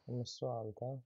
Ho messo alta, eh.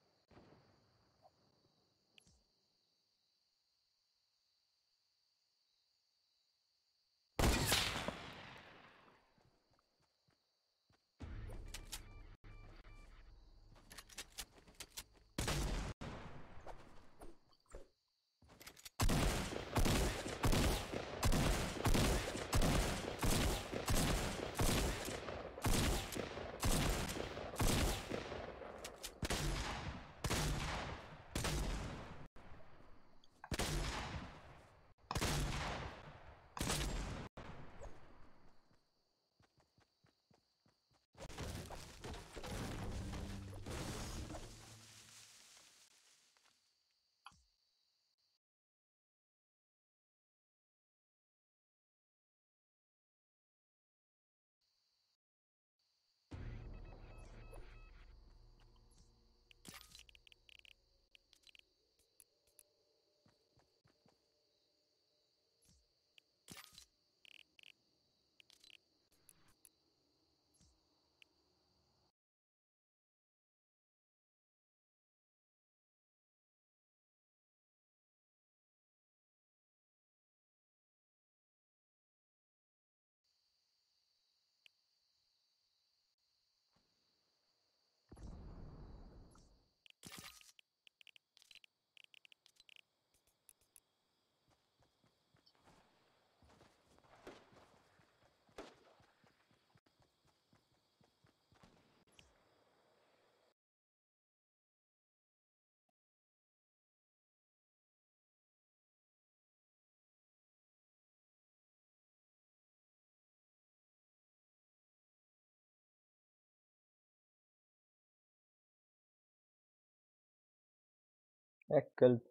Ecco il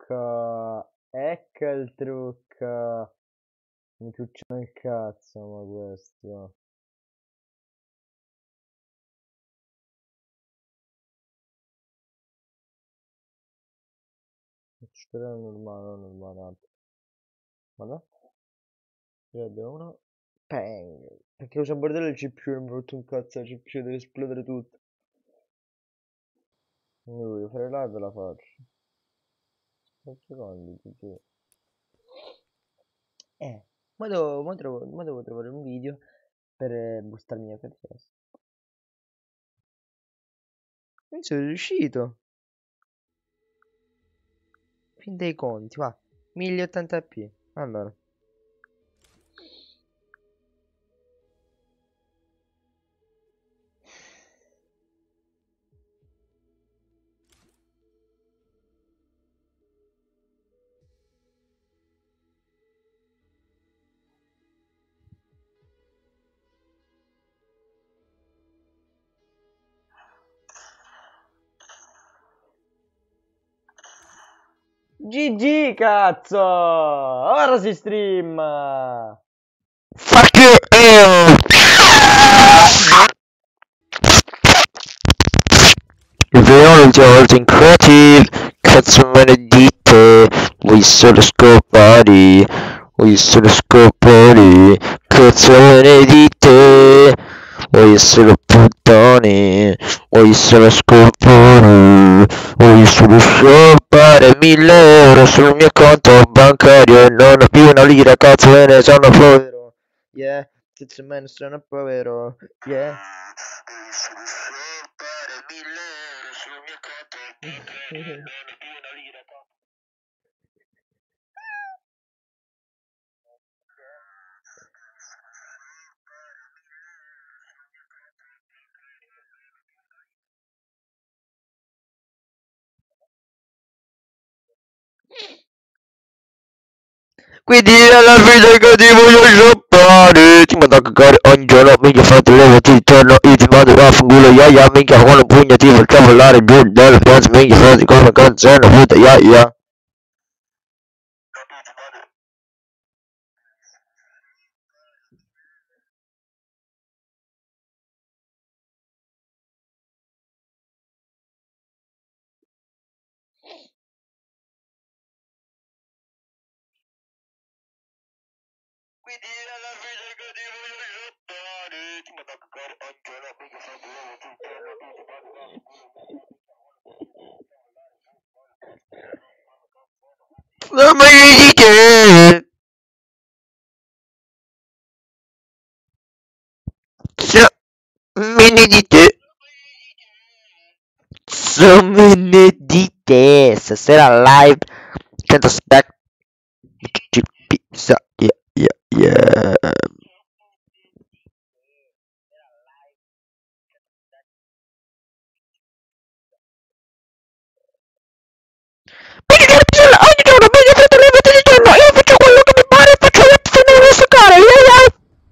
trucco, ecco il trucco. Mi ciucciano il cazzo, ma questo. Spero normale, non normale, altro. Guarda, 3, 2, 1. Bang! Perché usa bordello il CPU, non mi ha rotto un cazzo, il CPU deve esplodere tutto. Quindi voglio fare live e la faccio. 3 secondi, GG. Ma devo trovare un video per boostarmi la FPS. Non sono riuscito. Fin dei conti, va. 1080p. Allora. GG, cazzo! Ora si stream! Fuck you! Leone Jordan Creative, cazzo me ne dite? Voi solo scopari, cazzo me ne dite? Voi solo puttane, voi solo scopari, voi solo scopare 1000 euro sul mio conto bancario e non ho più una lira, cazzo me ne sono povero. Yeah, cazzo me ne sono povero, yeah. Quindi alla fine che ti voglio sciopare, ti mando a cagare ogni giorno, minchia fate le ti torno, io ti mando a fanculo, ya, minchia con un pugno ti faccio volare giù dal fronte, minchia fate come canzone, puta, ya. Quindi alla fine che ti voglio sciopare, ti mando a cagare ogni giorno, minchia fate le ti torno, io ti mando a fanculo. Non meglio di te. So meno di te. So meno di te. Stasera live. 100 spec. Pizza. Yeah, yeah, yeah. Ogni giorno, meglio fate le mette di giorno. Io faccio quello che mi pare e faccio le fino a seccare. Yeah, yeah.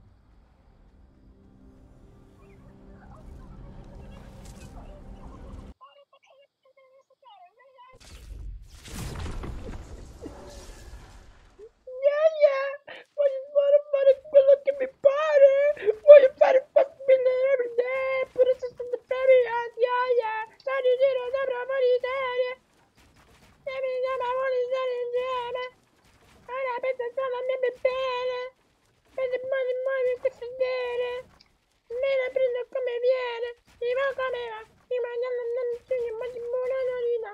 Voglio fare quello che mi pare. Voglio fare il possibile every day. Put it in the baby, yeah. Stare in giro sopra un po' di serie. E mi sembra vuole stare insieme. Ora penso solo a mie bene. Penso mai di questo genere. Me la prendo come viene. Mi va come va. Mi mangio non c'è ma di buona norina.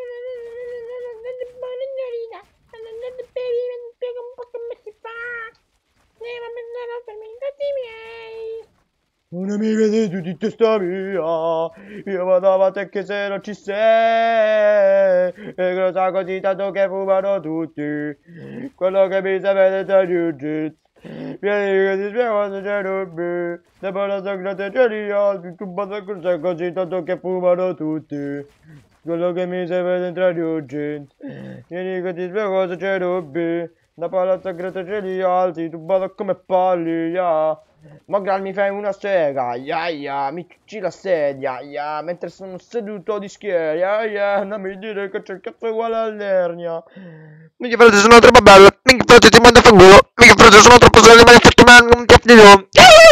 Buona norina. Mi spiego un po' come si fa. Devo pensare a farmi i fatti miei. Un'amica di tutti di testa mia, io vado avanti anche se non ci sei, e cosa così tanto che fumano tutti, quello che mi serve da jiu-jitsu, vieni che ti spiego quando c'è dubbi, dopo la sagrata geniale, tu basta così tanto che fumano tutti, quello che mi serve dentro jiu-jitsu, vieni che ti spiego cosa c'è dubbi, dopo la sagrata geniale, tu basta come parli, yeah. Magari mi fai una sega, mi cucci la sedia, mentre sono seduto di schiera, non mi dire che c'è il cazzo uguale all'ernia. Minchia frate sono troppo bello. Minchia frate ti mando a fanculo. Minchia frate sono troppo bello. Ma infatti non ti affidi.